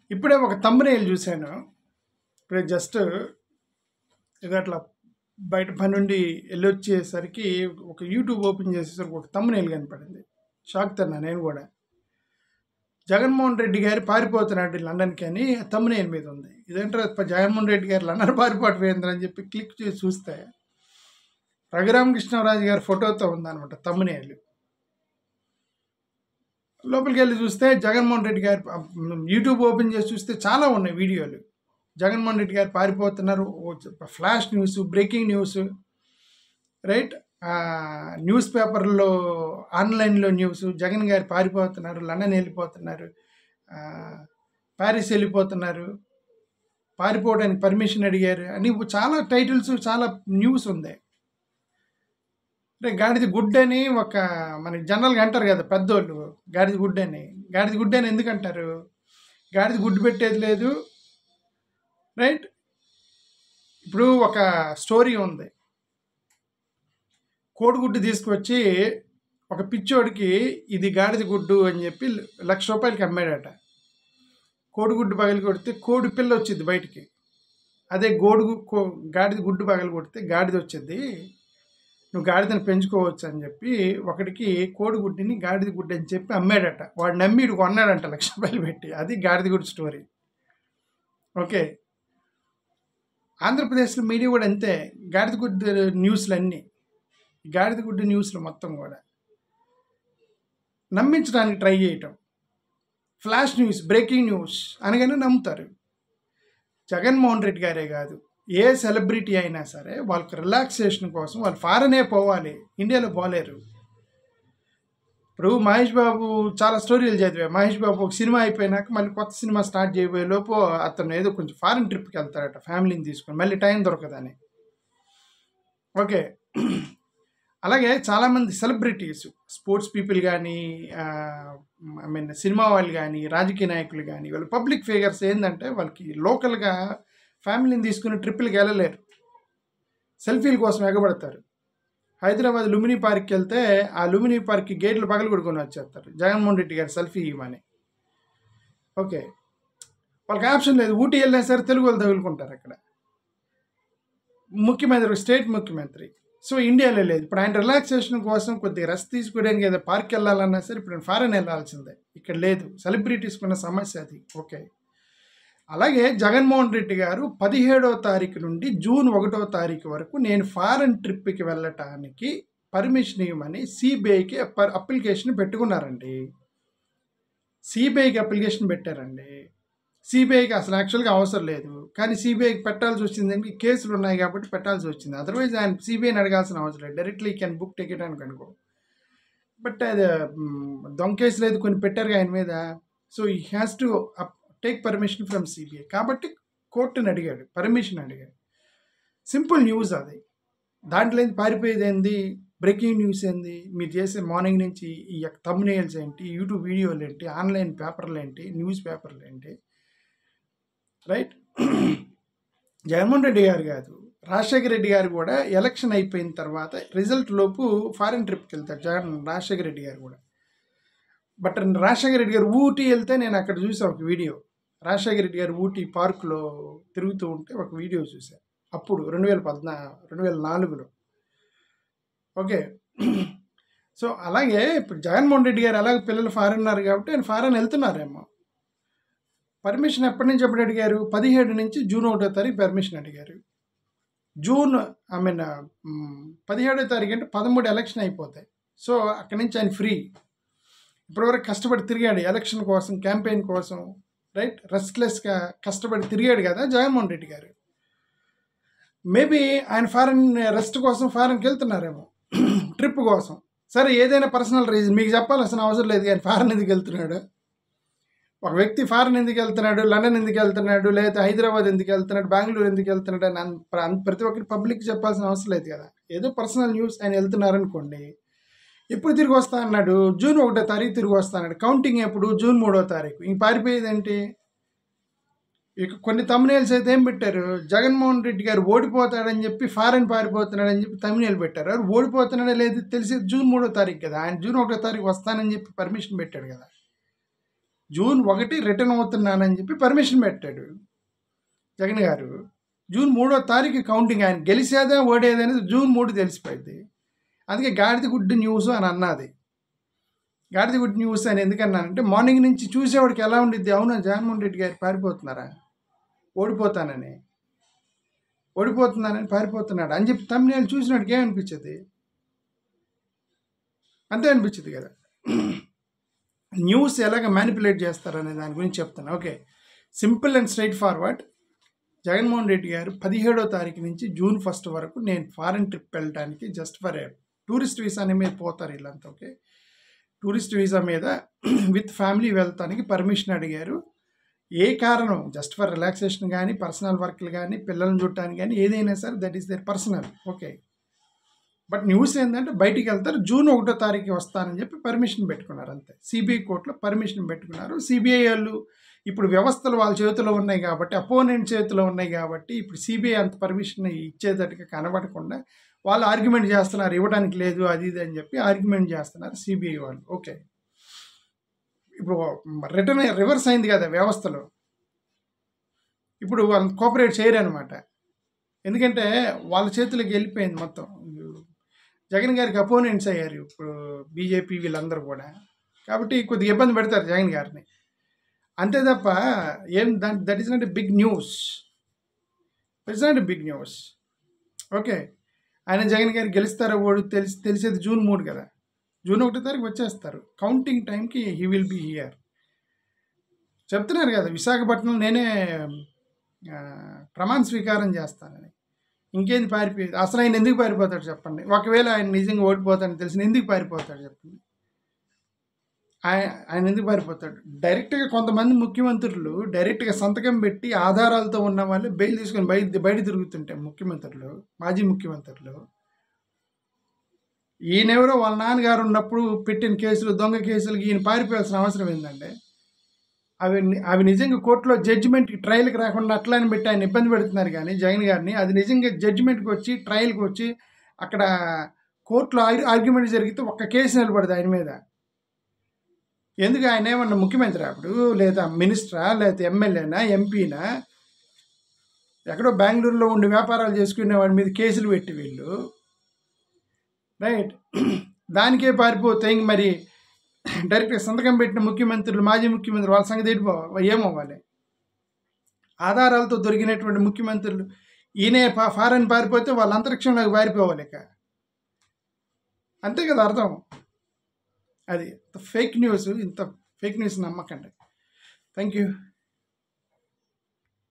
ఇప్పుడే ఒక థంబ్‌నెయిల్ చూశాను. ఇప్పుడే జస్ట్ ఏదో అట్లా బయట పనుండి ఎళ్ళొచ్చేసరికి ఒక యూట్యూబ్ ఓపెన్ చేసేసరికి ఒక థంబ్‌నెయిల్ కనపడింది. షాక్ తిన్నా నేను గూడా. జగన్మోహన్ రెడ్డి గారు పారిపోతున్నాడు లండన్‌కి అని థంబ్‌నెయిల్ మీద ఉంది. ఇదేంట్రా జగన్మోహన్ రెడ్డి గారు లండన్ పారిపోవటం ఏందిరా అని చెప్పి క్లిక్ చేసి చూస్తే రఘురామకృష్ణరాజు గారి ఫోటోతో ఉందనమాట థంబ్‌నెయిల్. లోపలికెళ్ళి చూస్తే జగన్మోహన్ రెడ్డి గారు యూట్యూబ్ ఓపెన్ చేసి చూస్తే చాలా ఉన్నాయి వీడియోలు. జగన్మోహన్ రెడ్డి గారు పారిపోతున్నారు. Flash news, breaking news, right? News పేపర్‌లో, ఆన్‌లైన్‌లో న్యూస్ జగన్ గారు పారిపోతున్నారు, లండన్ వెళ్ళిపోతున్నారు, ప్యారిస్ వెళ్ళిపోతున్నారు, పారిపోవడానికి పర్మిషన్ అడిగారు అని చాలా టైటిల్స్, చాలా న్యూస్ ఉంది. అంటే గాడిద గుడ్ అని ఒక మనకి జనరల్‌గా అంటారు కదా పెద్దోళ్ళు, గాడిద గుడ్ అని. గాడిద గుడ్ అని ఎందుకంటారు? గాడిద గుడ్డు పెట్టేది లేదు, రైట్? ఇప్పుడు ఒక స్టోరీ ఉంది. కోడిగుడ్డు తీసుకొచ్చి ఒక పిచ్చోడికి ఇది గాడిద గుడ్డు అని చెప్పి ₹1,00,000కి అమ్మాడట. కోడిగుడ్డు పగలు కొడితే కోడి పిల్ల వచ్చింది బయటికి. అదే గాడిద గుడ్డు పగలు కొడితే గాడిద వచ్చింది, నువ్వు గాడిదని పెంచుకోవచ్చు అని చెప్పి ఒకడికి కోడిగుడ్డిని గాడిద గుడ్డు అని చెప్పి అమ్మాడట. వాడు నమ్మి ఇడు కొన్నాడంట ₹1,00,000 పెట్టి. అది గాడిద గుడ్డు స్టోరీ. ఓకే. ఆంధ్రప్రదేశ్లో మీడియా కూడా అంతే. గాడిద గుడ్డు న్యూస్లన్నీ, గాడిద గుడ్డు న్యూస్లు మొత్తం కూడా నమ్మించడానికి ట్రై చేయటం. ఫ్లాష్ న్యూస్, బ్రేకింగ్ న్యూస్ అనగానే నమ్ముతారు. జగన్మోహన్ రెడ్డి గారే కాదు, ఏ సెలబ్రిటీ అయినా సరే వాళ్ళకి రిలాక్సేషన్ కోసం వాళ్ళు ఫారెనే పోవాలి, ఇండియాలో పోలేరు. ఇప్పుడు మహేష్ బాబు చాలా స్టోరీలు చదివా. మహేష్ బాబు ఒక సినిమా అయిపోయినాక మళ్ళీ కొత్త సినిమా స్టార్ట్ చేయబోయే లోపు అతను ఏదో కొంచెం ఫారెన్ ట్రిప్కి వెళ్తాడట ఫ్యామిలీని తీసుకొని, మళ్ళీ టైం దొరకదని. ఓకే. అలాగే చాలామంది సెలబ్రిటీస్, స్పోర్ట్స్ పీపుల్ కానీ, సినిమా వాళ్ళు కానీ, రాజకీయ నాయకులు కానీ, వాళ్ళు పబ్లిక్ ఫిగర్స్ ఏంటంటే వాళ్ళకి లోకల్గా ఫ్యామిలీని తీసుకుని ట్రిప్పులకి వెళ్ళలేరు, సెల్ఫీల కోసం ఎగబడతారు. హైదరాబాద్ లుంబినీ పార్క్కి వెళ్తే ఆ లుంబినీ పార్క్కి గేట్లు పగలు కొడుకొని వచ్చేస్తారు జగన్మోహన్ రెడ్డి గారు సెల్ఫీ ఇవ్వమని. ఓకే. వాళ్ళకి ఆప్షన్ లేదు. ఊటీ వెళ్ళినా సరే తెలుగు వాళ్ళు తగులుకుంటారు అక్కడ. ముఖ్యమంత్రి, స్టేట్ ముఖ్యమంత్రి. సో ఇండియాలో లేదు. ఇప్పుడు ఆయన రిలాక్సేషన్ కోసం కొద్దిగా రెస్ట్ తీసుకోవడానికి ఏదో పార్క్ వెళ్ళాలన్నా సరే ఇప్పుడు ఫారెన్ వెళ్ళాల్సిందే. ఇక్కడ లేదు. సెలబ్రిటీస్కి ఉన్న సమస్య అది. ఓకే. అలాగే జగన్మోహన్ రెడ్డి గారు 17వ తారీఖు నుండి జూన్ 1వ తారీఖు వరకు నేను ఫారెన్ ట్రిప్కి వెళ్ళటానికి పర్మిషన్ ఇవ్వమని సిబిఐకి అప్లికేషన్ పెట్టుకున్నారండి. సిబిఐకి అప్లికేషన్ పెట్టారండి. సిబిఐకి అసలు యాక్చువల్గా అవసరం లేదు, కానీ సిబిఐకి పెట్టాల్సి వచ్చిందండి. కేసులు ఉన్నాయి కాబట్టి పెట్టాల్సి వచ్చింది. అదర్వైజ్ ఆయన సిబిఐని అడగాల్సిన అవసరం లేదు. డైరెక్ట్లీ కెన్ బుక్ టికెట్ అని కనుకో. బట్ అది దొంగ కేసు లేదు, కొన్ని పెట్టారు ఆయన మీద. సో ఈ has to take permission from CBI. కాబట్టి కోర్టుని అడిగాడు, పర్మిషన్ అడిగాడు. సింపుల్ న్యూస్ అది. దాంట్లో ఏంది పారిపోయేది ఏంది, బ్రేకింగ్ న్యూస్ ఏంది, మీరు చేసే మార్నింగ్ నుంచి ఈ థంబ్‌నెయిల్స్ ఏంటి, యూట్యూబ్ వీడియోలు ఏంటి, ఆన్లైన్ పేపర్లు ఏంటి, న్యూస్ పేపర్లు ఏంటి, రైట్? జగన్మోహన్ రెడ్డి గారు కాదు, రాజశేఖర రెడ్డి గారు కూడా ఎలక్షన్ అయిపోయిన తర్వాత రిజల్ట్ లోపు ఫారెన్ ట్రిప్కి వెళ్తారు రాజశేఖర రెడ్డి గారు కూడా. బట్ రాజశేఖర రెడ్డి గారు ఊటీ వెళ్తే నేను అక్కడ చూసాను ఒక వీడియో. రాజశేఖర రెడ్డి గారు ఊటీ పార్కులో తిరుగుతూ ఉంటే ఒక వీడియో చూశాను. అప్పుడు 2004లో. ఓకే. సో అలాగే ఇప్పుడు జగన్మోహన్ రెడ్డి గారు అలాగే పిల్లలు ఫారెన్ ఉన్నారు కాబట్టి ఆయన ఫారెన్ వెళ్తున్నారేమో. పర్మిషన్ ఎప్పటి నుంచి ఎప్పుడు అడిగారు? 17 నుంచి జూన్ 1వ తారీఖు పర్మిషన్ అడిగారు. 17వ తారీఖు అంటే 13 ఎలక్షన్ అయిపోతాయి. సో అక్కడి నుంచి ఆయన ఫ్రీ. ఇప్పటివరకు కష్టపడి తిరిగాడు ఎలక్షన్ కోసం, క్యాంపెయిన్ కోసం, రైట్? రెస్ట్లెస్గా కష్టపడి తిరిగాడు కదా జగన్మోహన్ రెడ్డి గారు. మేబీ ఆయన ఫారెన్ రెస్ట్ కోసం ఫారెన్కి వెళ్తున్నారేమో ట్రిప్ కోసం. సరే, ఏదైనా పర్సనల్ రీజన్ మీకు చెప్పాల్సిన అవసరం లేదు, కానీ ఫారెన్ ఎందుకు వెళ్తున్నాడు? ఒక వ్యక్తి ఫారెన్ ఎందుకు వెళ్తున్నాడు, లండన్ ఎందుకు వెళ్తున్నాడు, లేదా హైదరాబాద్ ఎందుకు వెళ్తున్నాడు, బెంగళూరు ఎందుకు వెళ్తున్నాడు అని ప్రతి ఒక్కరికి పబ్లిక్ చెప్పాల్సిన అవసరం లేదు కదా. ఏదో పర్సనల్ న్యూస్ ఆయన వెళ్తున్నారనుకోండి. ఎప్పుడు తిరిగి వస్తా అన్నాడు? జూన్ 1వ తారీఖు తిరిగి వస్తా అన్నాడు. కౌంటింగ్ ఎప్పుడు? జూన్ 3వ తారీఖు. ఇంక పారిపోయేది ఏంటి? ఇక కొన్ని థంబ్‌నెయిల్స్ అయితే ఏం పెట్టారు, జగన్మోహన్ రెడ్డి గారు ఓడిపోతాడని చెప్పి ఫారెన్ పారిపోతున్నాడని చెప్పి థంబ్‌నెయిల్ పెట్టారు. అది ఓడిపోతున్నాడో లేదు తెలిసి జూన్ 3వ తారీఖు కదా. ఆయన జూన్ 1వ తారీఖు వస్తానని చెప్పి పర్మిషన్ పెట్టాడు కదా. జూన్ 1 రిటర్న్ అవుతున్నానని చెప్పి పర్మిషన్ పెట్టాడు జగన్ గారు. జూన్ 3వ తారీఖు కౌంటింగ్, ఆయన గెలిచేదా ఓడేది అనేది జూన్ 3 తెలిసిపోయింది. అందుకే గాడిద గుడ్ న్యూస్ అని అన్నది. గాడిద గుడ్ న్యూస్ అని ఎందుకన్నానంటే మార్నింగ్ నుంచి చూసేవాడికి ఎలా ఉండిద్ది, అవునా జగన్మోహన్ రెడ్డి గారు పారిపోతున్నారా, ఓడిపోతున్నానని పారిపోతున్నాడు అని చెప్పి తమ్ముళ్ళు చూసినట్టుగా ఏమనిపించదు, అంతే అనిపించదు కదా. న్యూస్ ఎలాగ మ్యానిపులేట్ చేస్తారనే దాని గురించి చెప్తాను. Okay, simple and straightforward. Jaganmohan Reddy గారు 17వ తారీఖు నుంచి జూన్ 1 వరకు నేను ఫారెన్ ట్రిప్ వెళ్ళడానికి జస్ట్ ఫర్ టూరిస్ట్ వీసా మీద పోతారు వీళ్ళంతా. ఓకే, టూరిస్ట్ వీసా మీద విత్ ఫ్యామిలీ వెళ్తానికి పర్మిషన్ అడిగారు. ఏ కారణం, జస్ట్ ఫర్ రిలాక్సేషన్ కానీ, పర్సనల్ వర్క్లు కానీ, పిల్లల్ని చూడటానికి కానీ, ఏదైనా సరే that is there personal. Okay, but news ఏంటంటే బయటికి వెళ్తారు, జూన్ 1వ తారీఖు వస్తానని చెప్పి పర్మిషన్ పెట్టుకున్నారు అంతే. సిబిఐ కోర్టులో పర్మిషన్ పెట్టుకున్నారు. సిబిఐ వాళ్ళు ఇప్పుడు వ్యవస్థలు వాళ్ళ చేతిలో ఉన్నాయి కాబట్టి, అపోనెంట్ చేతిలో ఉన్నాయి కాబట్టి, ఇప్పుడు సిబిఐ అంత పర్మిషన్ ఇచ్చేటట్టుగా కనబడకుండా వాళ్ళు ఆర్గ్యుమెంట్ చేస్తున్నారు, ఇవ్వడానికి లేదు అది ఇది అని చెప్పి ఆర్గ్యుమెంట్ చేస్తున్నారు సిబిఐ వాళ్ళు. ఓకే, ఇప్పుడు రివర్స్ అయింది కదా వ్యవస్థలో. ఇప్పుడు వాళ్ళు కోఆపరేట్ చేయరు అనమాట, ఎందుకంటే వాళ్ళ చేతులకు వెళ్ళిపోయింది మొత్తం. జగన్ గారికి అపోనెంట్స్ అయ్యారు ఇప్పుడు బీజేపీ వీళ్ళందరూ కూడా, కాబట్టి కొద్దిగా ఇబ్బంది పెడతారు జగన్ గారిని, అంతే తప్ప ఏం that is not a big news. It's not a big news. Okay, ఆయన జగన్ గారు గెలుస్తారో ఓడి తెలిసేది జూన్ 3 కదా. జూన్ 1వ తారీఖు వచ్చేస్తారు. కౌంటింగ్ టైంకి హీ విల్ బీ హియర్. చెప్తున్నారు కదా విశాఖపట్నం నేనే ప్రమాణ స్వీకారం చేస్తానని. ఇంకేంది పారిపోయేది? అసలు ఆయన ఎందుకు పారిపోతాడు చెప్పండి? ఒకవేళ ఆయన నిజంగా ఓడిపోతాడని తెలిసిన ఎందుకు పారిపోతాడు చెప్పండి? ఆయన ఎందుకు పారిపోతాడు? డైరెక్ట్గా కొంతమంది ముఖ్యమంత్రులు డైరెక్ట్గా సంతకం పెట్టి ఆధారాలతో ఉన్న వాళ్ళు బెయిల్ తీసుకొని బయట తిరుగుతుంటాయి ముఖ్యమంత్రులు, మాజీ ముఖ్యమంత్రులు. ఈయనెవరో వాళ్ళ నాన్నగారు ఉన్నప్పుడు పెట్టిన కేసులు, దొంగ కేసులకి ఈయన పారిపోయాల్సిన అవసరం ఏంటంటే, అవి నిజంగా కోర్టులో జడ్జిమెంట్కి ట్రయల్కి రాకుండా అట్లాని పెట్టి ఆయన ఇబ్బంది పెడుతున్నారు కానీ జగన్ గారిని, అది నిజంగా జడ్జిమెంట్కి వచ్చి ట్రయల్కి వచ్చి అక్కడ కోర్టులో ఆర్గ్యుమెంట్ జరిగితే ఒక్క కేసు నిలబడదు ఆయన మీద. ఎందుకు? ఆయన ఏమన్నా ముఖ్యమంత్రి అప్పుడు, లేదా మినిస్టరా, లేదా ఎమ్మెల్యేనా, ఎంపీనా? ఎక్కడో బెంగళూరులో ఉండి వ్యాపారాలు చేసుకునే వాడి మీద కేసులు పెట్టి వీళ్ళు, రైట్, దానికే పారిపోతే ఇంక మరి డైరెక్ట్గా సంతకం పెట్టిన ముఖ్యమంత్రులు, మాజీ ముఖ్యమంత్రులు వాళ్ళ సంగతి ఏమవ్వాలి? ఆధారాలతో దొరికినటువంటి ముఖ్యమంత్రులు ఈయనే ఫారెన్ పారిపోతే వాళ్ళ అంతరిక్షంలోకి పారిపోవాలి ఇక, అంతే కదా అర్థం. అది ఫేక్ న్యూస్. ఇంత ఫేక్ న్యూస్ నమ్మకండి. Thank you.